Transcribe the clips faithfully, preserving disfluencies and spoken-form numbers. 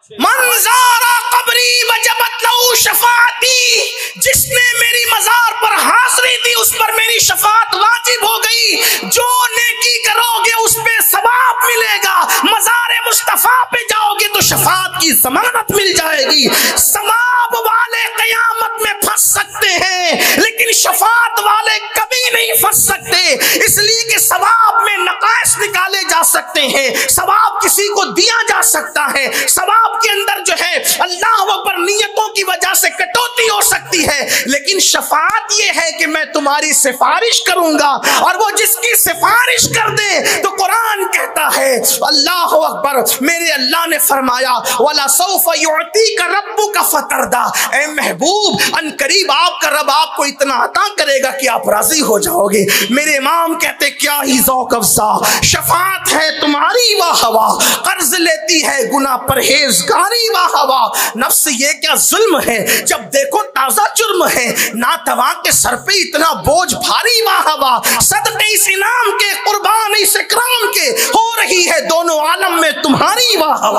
मंजारा कबरी वजबत लहू शफाअती, जिसने मेरी मजार पर हाजिरी दी उस पर मेरी शफाअत वाजिब हो गई। जो नेकी करोगे उस पे सवाब मिलेगा, मजार मुस्तफा पे जाओगे तो शफाअत की जमानत मिल जाएगी। सवाब वाले कयामत में फंस सकते हैं लेकिन शफाअत वाले कभी नहीं फंस सकते, इसलिए कि सवाब में नकाइस निकाले जा सकते हैं, सवाब किसी को दिया जा सकता है, सवाब के अंदर जो है अल्लाह अकबर नियतों की वजह से कटौती हो सकती है, लेकिन शफाअत ये है कि मैं तुम्हारी सिफारिश करूंगा और वो जिसकी सिफारिश कर दे तो कुरान कहता है अल्लाह अकबर, मेरे अल्लाह ने फरमाया वला सौफ युअतीका रब्बुका फतरदा, ऐ महबूब अनकरीब आपका रब आपको इतना अता करेगा कि आप राजी हो जाओगे। मेरे इमाम कहते क्या ही ज़ौक़ अफ़ज़ा, शफाअत है तुम्हारी वाह हवा, कर्ज लेती है गुनाह परहेजगारी वाह हवा, नफ्स ये क्या जुल्म है जब देखो ताजा जुर्म है, नातवा के सर पे इतना बोझ भारी वाह हवा, सदक़े इस इनाम के कुर्बान इस इकराम के, हो रही है दोनों आलम में तुम्हारी वाह हवा।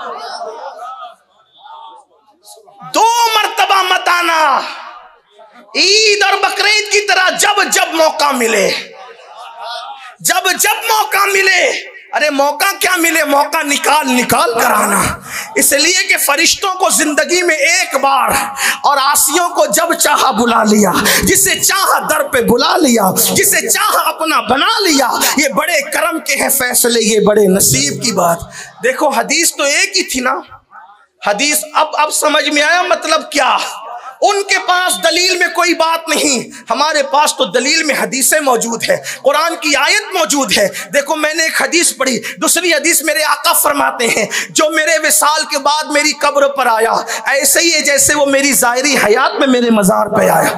दो मर्तबा मत आना, ईद और बकरीद की तरह जब जब मौका मिले, जब जब मौका मिले, अरे मौका क्या मिले, मौका निकाल निकाल कर आना, इसलिए कि फरिश्तों को जिंदगी में एक बार और आसियों को जब चाहा बुला लिया, जिसे चाहा दर पे बुला लिया, जिसे चाहा अपना बना लिया। ये बड़े करम के हैं फैसले, ये बड़े नसीब की बात। देखो हदीस तो एक ही थी ना, हदीस अब अब समझ में आया मतलब क्या। उनके पास दलील में कोई बात नहीं, हमारे पास तो दलील में हदीसें मौजूद है, कुरान की आयत मौजूद है। देखो मैंने एक हदीस पढ़ी, दूसरी हदीस मेरे आका फरमाते हैं जो मेरे विसाल के बाद मेरी कब्र पर आया ऐसे ही है जैसे वो मेरी ज़ाहिरी हयात में मेरे मज़ार पे आया।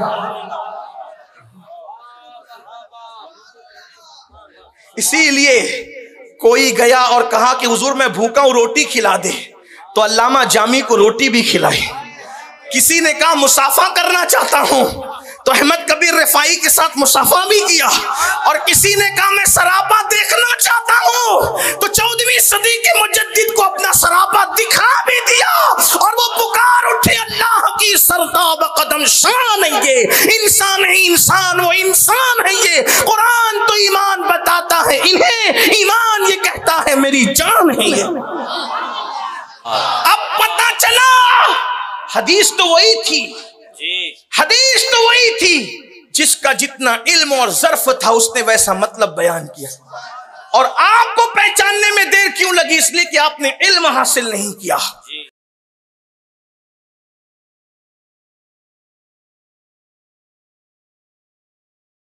इसीलिए कोई गया और कहा कि हुजूर मैं भूखा हूं रोटी खिला दे, तो अल्लामा जामी को रोटी भी खिलाई। किसी ने कहा मुसाफा करना चाहता हूं, तो अहमद कबीर रिफाई के साथ मुसाफा भी किया। और किसी ने कहा मैं सरापा देखना चाहता हूं, तो चौदहवीं सदी के मुजद्दिद को अपना सरापा दिखा भी दिया। और वो पुकार उठे अल्लाह की सरताब कदम शान है ये, इंसान है इंसान, वो इंसान है ये। कुरान तो ईमान बताता है इन्हें, ईमान ये कहता है मेरी जान है ये। अब पता चला हदीस तो वही थी जी, हदीस तो वही थी, जिसका जितना इल्म और ज़र्फ था उसने वैसा मतलब बयान किया। और आपको पहचानने में देर क्यों लगी, इसलिए कि आपने इल्म हासिल नहीं किया।